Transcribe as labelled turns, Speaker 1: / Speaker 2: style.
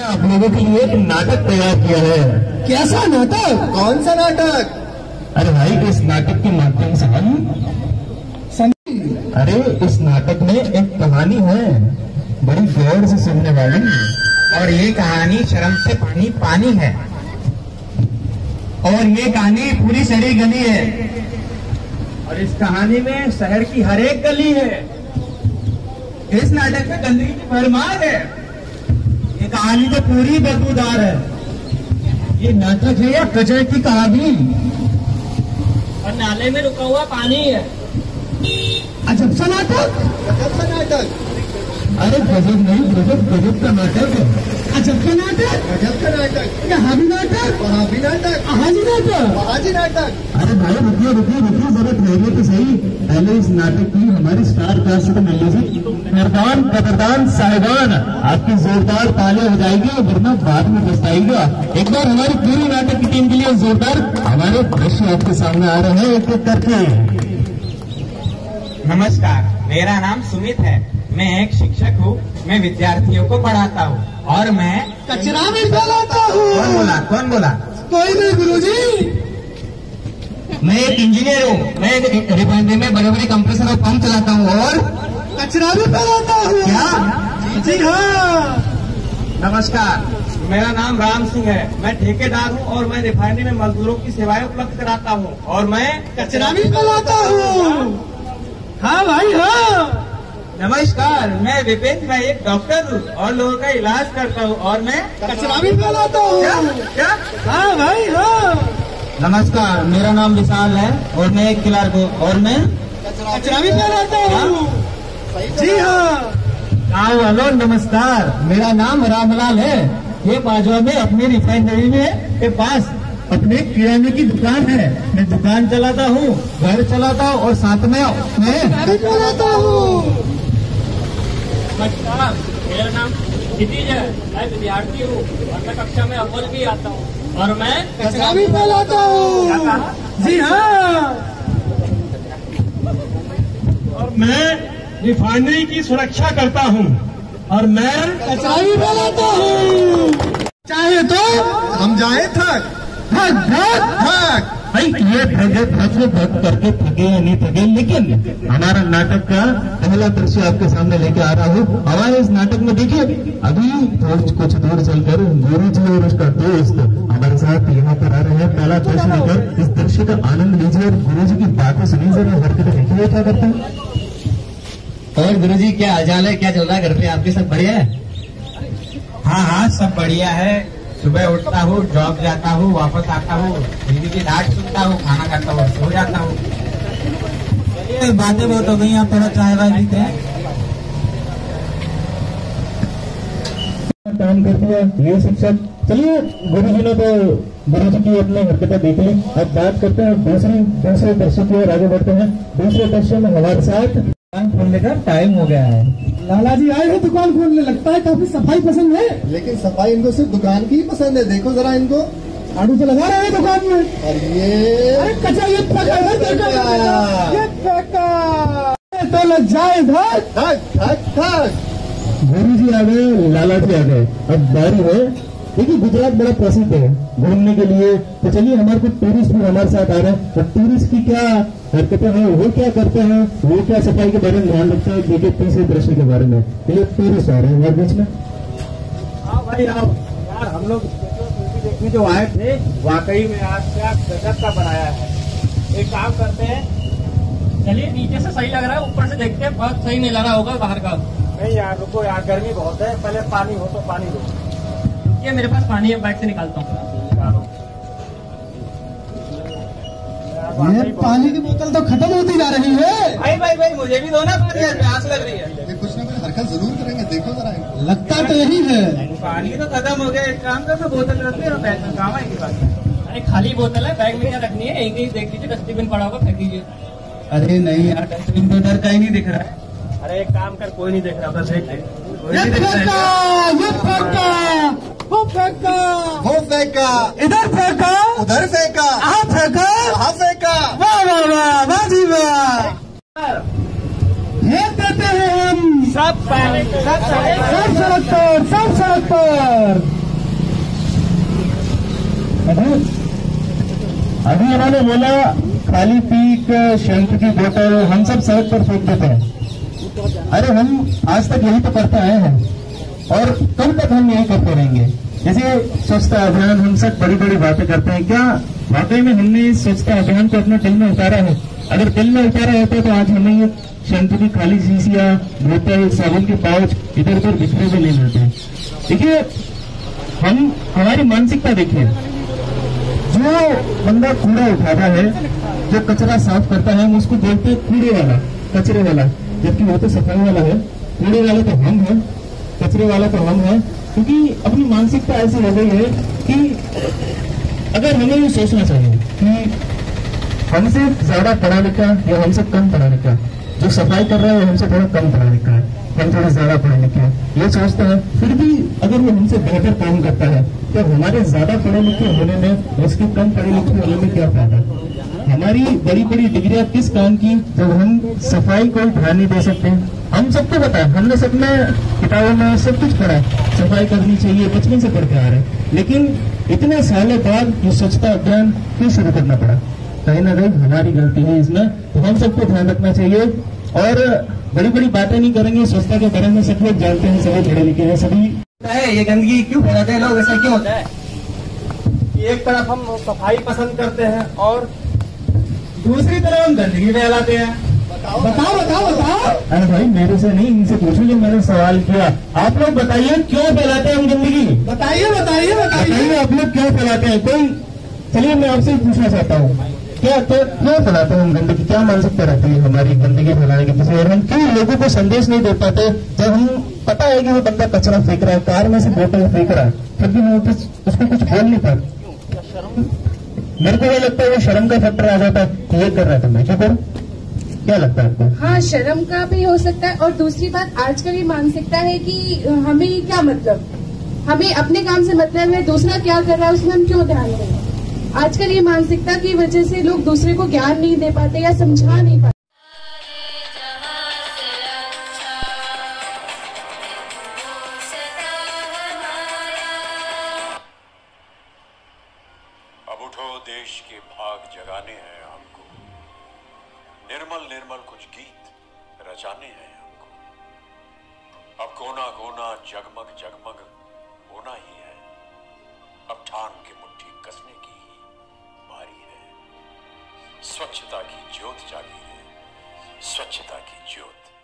Speaker 1: आप लोगों के लिए एक नाटक तैयार किया है।
Speaker 2: कैसा नाटक?
Speaker 3: कौन सा नाटक?
Speaker 1: अरे भाई, इस नाटक के माध्यम से हम अरे इस नाटक में एक कहानी है बड़ी गौर से सुनने वाली,
Speaker 3: और ये कहानी शर्म से पानी पानी है,
Speaker 2: और ये कहानी पूरी शहरी गली है,
Speaker 3: और इस कहानी में शहर की हर एक गली है।
Speaker 2: इस नाटक में गंदगी की भरमार है, ये कहानी तो पूरी बदबूदार है।
Speaker 1: ये नाटक है या कचरे की कहानी?
Speaker 4: और नाले में रुका हुआ पानी है।
Speaker 2: अजब सा नाटक।
Speaker 3: गजब सा नाटक।
Speaker 1: अरे गजब नहीं, गजब गजब का नाटक है।
Speaker 2: अजब का नाटक।
Speaker 3: गजब का नाटक।
Speaker 2: यहाँ भी नाटक,
Speaker 3: वहाँ भी नाटक,
Speaker 2: वहाँ भी नाटक,
Speaker 3: वहाँ भी नाटक।
Speaker 1: अरे भाई रुकिए रुकिए रुकिए, जरा ठहरिए तो सही। पहले इस नाटक की हमारी स्टार कास्ट से तो मिल लीजिए। मेहरबान कदरदान साहिबान, आपकी जोरदार तालियां हो जाएगी, वरना बाद में पछताएगा। एक बार हमारी पूरी नाटक की टीम के लिए जोरदार हमारे दृश्य आपके सामने आ रहे हैं एक एक करके।
Speaker 3: नमस्कार, मेरा नाम सुमित है। मैं एक शिक्षक हूँ। मैं विद्यार्थियों को पढ़ाता हूँ, और मैं
Speaker 2: कचरा भी फैलाता हूँ।
Speaker 3: कौन बोला? कौन बोला?
Speaker 2: कोई नहीं गुरुजी।
Speaker 1: मैं एक इंजीनियर हूँ। मैं रिफाइनरी में बड़े बड़े कंप्रेसर और पंप चलाता हूँ, और
Speaker 2: कचरा भी फैलाता हूँ।
Speaker 1: क्या?
Speaker 2: जी हाँ।
Speaker 3: नमस्कार, मेरा नाम राम सिंह है। मैं ठेकेदार हूँ, और मैं रिफाइनरी में मजदूरों की सेवाएं उपलब्ध कराता हूँ, और मैं
Speaker 2: कचरा भी फैलाता हूँ। हाँ भाई हाँ।
Speaker 3: नमस्कार, मैं विपिन, मैं एक डॉक्टर हूँ और लोगों का इलाज करता हूँ, और मैं
Speaker 2: कचरा भी फैलाता हूँ।
Speaker 3: क्या?
Speaker 2: हाँ भाई हाँ।
Speaker 1: नमस्कार, मेरा नाम विशाल है, और मैं एक क्लर्क हूँ, और मैं
Speaker 2: कचरा भी फैलाता हूँ। जी हाँ।
Speaker 1: हेलो नमस्कार, मेरा नाम रामलाल है। ये बाजवा में अपनी रिफाइनरी में के पास अपने किराने की दुकान है। मैं दुकान चलाता हूँ, घर चलाता हूँ, और साथ में मैं
Speaker 2: फैलाता हूँ।
Speaker 4: नमस्कार, मेरा नाम क्षितिज है। मैं विद्यार्थी हूँ, और मैं कक्षा में अव्वल भी आता हूँ, और मैं
Speaker 2: कचरा भी फैलाता हूँ। जी हाँ।
Speaker 5: और मैं रिफाइनरी की सुरक्षा करता हूँ, और मैं
Speaker 2: कचरा भी फैलाता हूँ। चाहे तो
Speaker 3: हम जाए थक
Speaker 2: भाग भाग
Speaker 3: थक।
Speaker 1: भाई ये भग करके थके या नहीं थके, लेकिन हमारा नाटक का पहला दृश्य आपके सामने लेके आ रहा हूँ। हमारे इस नाटक में देखिए, अभी कुछ दूर चलकर गुरु जी और उसका दोस्त हमारे साथ यहाँ पर आ रहे हैं। पहला दृश्य लेकर इस दृश्य का आनंद लीजिए, और गुरु जी की बातें सुनिए, जरा हरकतें देखिए क्या करते हैं।
Speaker 3: और गुरु जी, क्या हाल है? क्या चल रहा है घर पे? आपके सब बढ़िया है? हाँ हाँ, सब बढ़िया है। सुबह उठता हूँ, जॉब जाता हूँ, वापस आता हूँ, बीवी की डांट सुनता हूँ, खाना खाता हूँ, सो जाता हूँ।
Speaker 1: चलिए, बातें बहुत हो गई, आप थोड़ा चाय वाय पीते हैं। काम करते हैं ये शिक्षक। चलिए, गुरु जी ने तो गुरु जी की अपनी हरकतें देख ली। अब बात करते हैं दूसरे दृश्य की ओर आगे बढ़ते हैं। दूसरे दृश्य में हमारे साथ दुकान खोलने का टाइम हो गया है।
Speaker 2: लाला जी आए हैं दुकान खोलने, लगता है काफी सफाई पसंद है।
Speaker 3: लेकिन सफाई इनको सिर्फ दुकान की ही पसंद है। देखो जरा इनको,
Speaker 2: झाड़ू तो लगा रहे हैं दुकान में।
Speaker 3: और ये
Speaker 2: अरे कचरा ये फेंका, ये फेंका तो लग जाए धक
Speaker 3: थक थक थक।
Speaker 1: गुरु जी आ गए, लाला जी आ गए। अब बारी है, देखिए गुजरात बड़ा प्रसिद्ध है घूमने के लिए, तो चलिए हमारे कुछ टूरिस्ट भी हमारे साथ आ रहे हैं। तो टूरिस्ट की क्या हरकतें हैं, वो क्या करते हैं, वो क्या सफाई के बारे में ध्यान रखते हैं, देखिए तीसरे दृश्य के बारे में। चलिए टूरिस्ट आ रहे हैं हमारे बीच में।
Speaker 5: हाँ भाई आओ यार, हम लोग देखने जो आए थे, वाकई में आज क्या गजब का बनाया है। एक काम करते हैं,
Speaker 4: चलिए नीचे से सही लग रहा है, ऊपर से देखते हैं बहुत सही नहीं लग रहा होगा बाहर का।
Speaker 5: नहीं यार रुको यार, गर्मी बहुत है। पहले पानी हो तो पानी दो।
Speaker 4: ये मेरे पास पानी है, बैग से निकालता हूँ।
Speaker 2: ये पानी की बोतल तो खत्म होती जा रही है।
Speaker 3: भाई मुझे भी दो ना पानी, प्यास लग रही है।
Speaker 6: ये कुछ ना कुछ हरकत जरूर करेंगे, देखो जरा इनको।
Speaker 2: लगता तो यही है।
Speaker 3: पानी तो खत्म हो गया। एक काम कर, तो बोतल रख ले, बैग में काम आएगी बात।
Speaker 4: अरे खाली बोतल है, बैग में क्या रखनी है? एक ही देख लीजिए, डस्टबिन पड़ा होगा, फेंक दीजिए।
Speaker 2: अरे नहीं यार, डस्टबिन तो डर का ही नहीं दिख रहा है।
Speaker 5: अरे एक काम कर, कोई नहीं देख रहा, बस देख ले।
Speaker 2: ये फेंका, ये फेंका, वो फेंका,
Speaker 6: वो फेंका,
Speaker 2: इधर फेंका,
Speaker 6: उधर फेंका,
Speaker 2: कहाँ फेंका,
Speaker 6: कहाँ फेंका।
Speaker 2: वाह वाह वाह, वाह जी वाह। देते हैं हम
Speaker 5: सब
Speaker 2: सब सड़क पर, सब सड़क पर।
Speaker 1: अभी इन्होंने बोला खाली पीक शैम्पू की बोतल हम सब सड़क पर फेंक देते हैं। अरे हम आज तक यही तो करते आए हैं और कब तक हम यही करते रहेंगे? जैसे स्वच्छता अभियान हम सब बड़ी बड़ी बातें करते हैं, क्या वाकई में हमने इस स्वच्छता अभियान को अपने दिल में उतारा है? अगर दिल में उतारा होता तो आज हमें ये शैम्पू की खाली शीशियां, बोतल, साबुन के पाउच इधर उधर बिखरे हुए नहीं मिलते। देखिए हम हमारी मानसिकता देखिए, जो बंदा कूड़ा उठाता है, जो कचरा साफ करता है, हम उसको बोलते हैं कूड़े वाला, कचरे वाला, जबकि वो तो सफाई वाला है। कूड़े वाला तो हम हैं, कचरे वाला तो हम हैं, क्योंकि अपनी मानसिकता ऐसी हो गई है कि अगर हमें ये सोचना चाहिए कि हमसे ज्यादा पढ़ा लिखा या हमसे कम पढ़ा लिखा, जो सफाई कर रहा है वो हमसे थोड़ा कम पढ़ा लिखा है, हम थोड़ा ज्यादा पढ़े लिखे हैं, ये सोचता है, फिर भी अगर वो हमसे बेहतर काम करता है तो हमारे ज्यादा पढ़े लिखे होने में उसके कम पढ़े लिखे होने में क्या फायदा? हमारी बड़ी बड़ी डिग्रियां किस काम की जब हम सफाई को ध्यान नहीं दे सकते? हम सबको पता है, हमने सबने किताबों में सब कुछ पढ़ा है, सफाई करनी चाहिए, बचपन से पढ़ते आ रहे हैं, लेकिन इतने सालों बाद ये स्वच्छता अभियान क्यों शुरू करना पड़ा? कहीं ना कहीं हमारी गलती है इसमें, तो हम सबको ध्यान रखना चाहिए और बड़ी बड़ी बातें नहीं करेंगे। स्वच्छता के बारे में सब लोग जानते हैं, सभी पढ़े लिखे हैं, सभी
Speaker 2: ये गंदगी क्यों फैलाते हैं लोग? ऐसा क्यों होता है कि एक तरफ हम सफाई पसंद करते हैं और दूसरी तरफ हम गंदगी फैलाते हैं? बताओ बताओ बताओ।
Speaker 1: अरे भाई मेरे से नहीं, इनसे पूछो जो मैंने सवाल किया। आप लोग बताइए क्यों फैलाते हैं हम गंदगी?
Speaker 2: बताइए बताइए बताइए
Speaker 1: आप लोग क्यों फैलाते हैं? कोई चलिए मैं आपसे पूछना चाहता हूँ, क्या क्यों फैलाते हैं हम गंदगी? क्या मानसिकता रहती है हमारी गंदगी फैलाने के पीछे? और हम क्यों लोगों को संदेश नहीं दे पाते जब हम पता है कि वो बंदा कचरा फेंक रहा है, कार में से बोतल फेंक रहा है, फिर भी हम उसको कुछ बोल नहीं पाते? मेरे को ये लगता है वो शर्म का फैक्टर आ जाता है, ये कर रहा था मैं क्या करूं? क्या लगता है आपको?
Speaker 7: हाँ, शर्म का भी हो सकता है। और दूसरी बात, आजकल ये मानसिकता है कि हमें क्या मतलब, हमें अपने काम से मतलब है, दूसरा क्या कर रहा है उसमें हम क्यों ध्यान दें? आजकल ये मानसिकता की वजह से लोग दूसरे को ज्ञान नहीं दे पाते या समझा नहीं पाते।
Speaker 8: अब उठो, देश के भाग जगाने हैं हमको, निर्मल निर्मल कुछ गीत रचाने हैं हमको। अब कोना कोना जगमग जगमग होना ही है, अब ठान के मुट्ठी कसने की बारी है। स्वच्छता की ज्योत जागी है, स्वच्छता की ज्योत।